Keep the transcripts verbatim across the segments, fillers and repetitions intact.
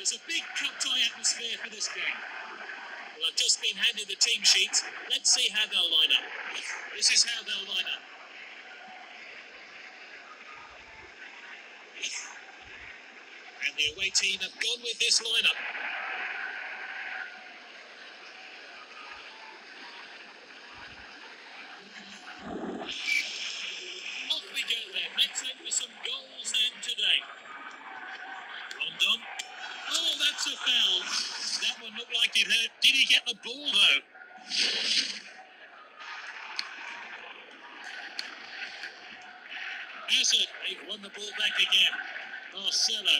There's a big cup tie atmosphere for this game. Well, I've just been handed the team sheets. Let's see how they'll line up. This is how they'll line up. And the away team have gone with this lineup. Off we go then. Let's hope for some goals then today. Rondon. Oh, that's a foul. That one looked like it hurt. Did he get the ball though? Hazard, they've won the ball back again. Marcelo.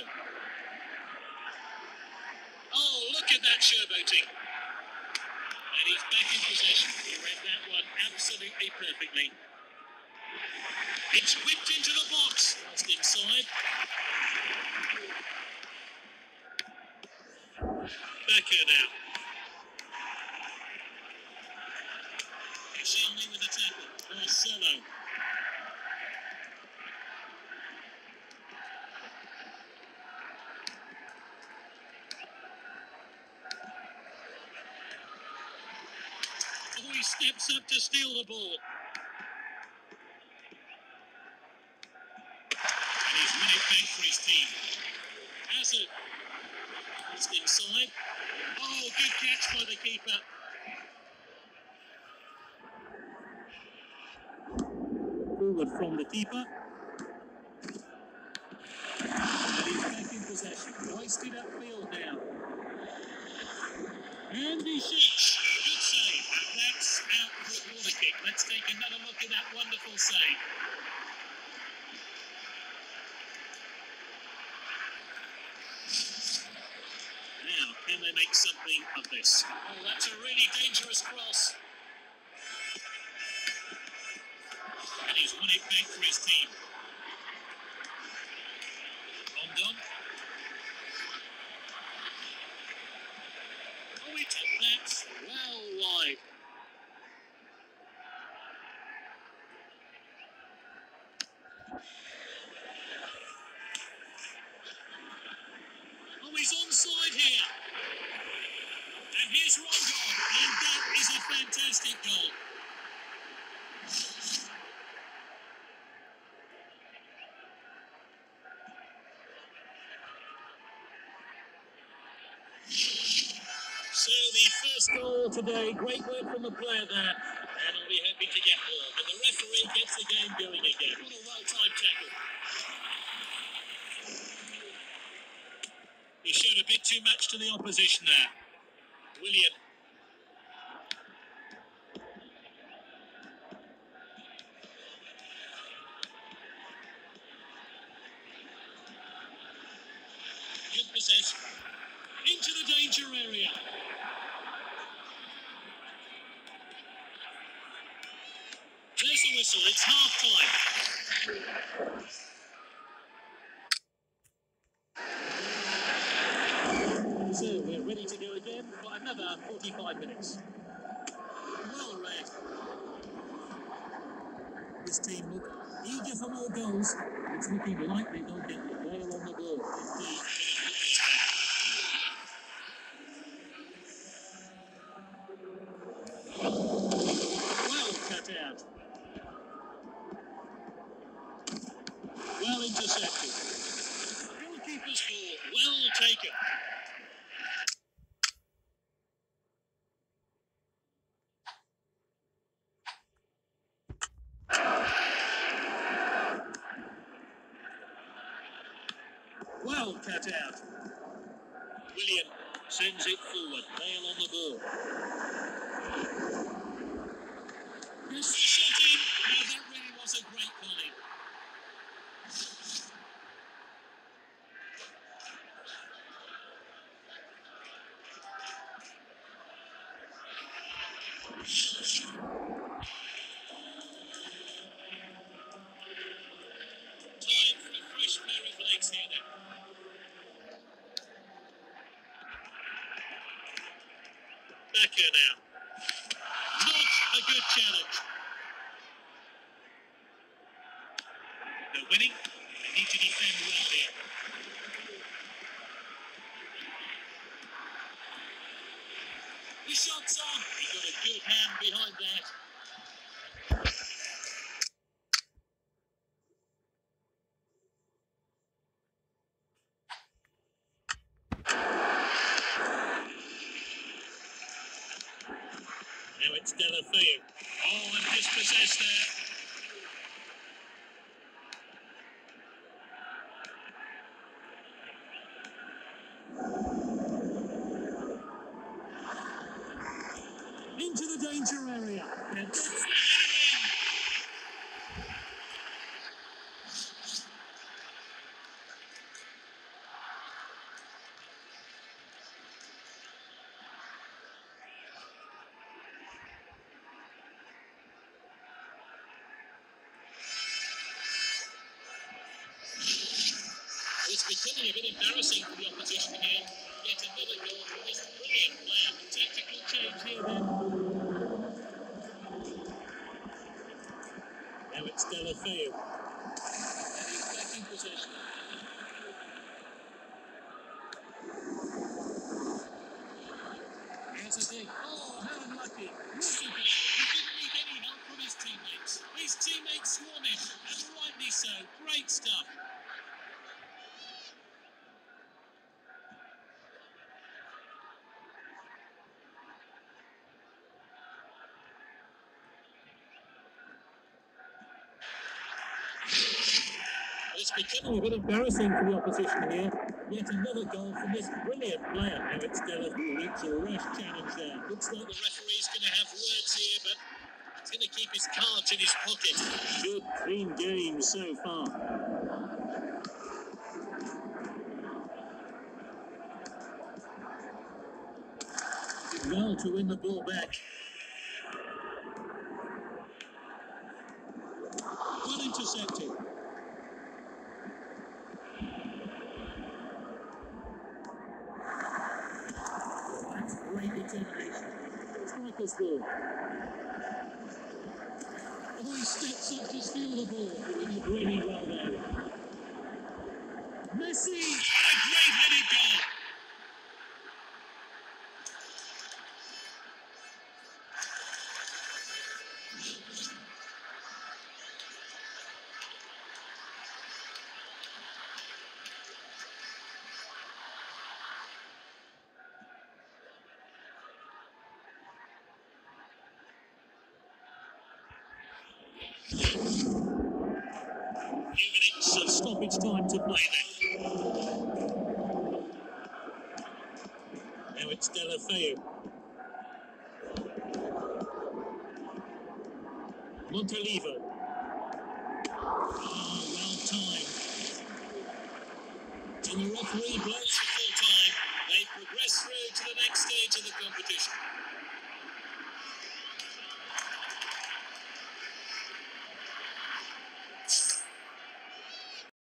Oh, look at that showboating. And he's back in possession. He read that one absolutely perfectly. It's whipped into the box. Lost inside. Becker now. Shelby with the tackle. Marcelo. Oh, he steps up to steal the ball. And he's won it back for his team. Hazard. It's inside. Oh, good catch by the keeper. Forward from the keeper. And he's back in possession. Hoisted upfield now. And he shoots. Good save. And that's out for a corner kick. Let's take another look at that wonderful save. Now, can they make something of this? Oh, that's a really dangerous cross. And he's won it back for his team. Rondon. Oh, he took that well wide. Oh, he's onside here. And here's Rondon. And that is a fantastic goal. So the first goal today, great work from the player there, and he'll be happy to get more. And the referee gets the game going again. What a well-timed tackle. He showed a bit too much to the opposition there. William. Good possession. Into the danger area. There's the whistle, it's half-time. So we're ready to go again for another forty-five minutes. Well read. This team look eager for more goals. It's looking likely they'll get the ball on the ball. Well cut out. Well intercepted. Goalkeeper's ball, well taken. Well cut out. William sends it forward. Bale on the ball. Missed the shot in. Now that really was a great volley. Time for a fresh pair of legs here then. Becker now. Not a good challenge. They're winning. They need to defend well here. The shot's on. He got a good hand behind that. Now it's Delafeu. Oh, and dispossessed there. Into the danger area. And that's the header in. It's becoming a bit embarrassing for the opposition here. Yet another goal from this brilliant player. Tactical change here then. Now it's Delafeu. And he's back in possession. Here's a dig. Oh, how unlucky. Rookie ball. He didn't need any help from his teammates. His teammates swarm him, and rightly so. Great stuff. It's becoming a bit embarrassing for the opposition here. Yet another goal from this brilliant player. Now it's Delafeu. It's a rash challenge there. Looks like the referee's going to have words here, but he's going to keep his cards in his pocket. Good, clean game so far. Well to win the ball back. Well intercepted. That's great determination. Striker's ball. Oh, he steps up to steal the ball. He did really well there. Messi! A great headed goal. Few minutes of stoppage time to play then. Now it's Delafeu. Montalivo. Oh, well timed. And the referee blows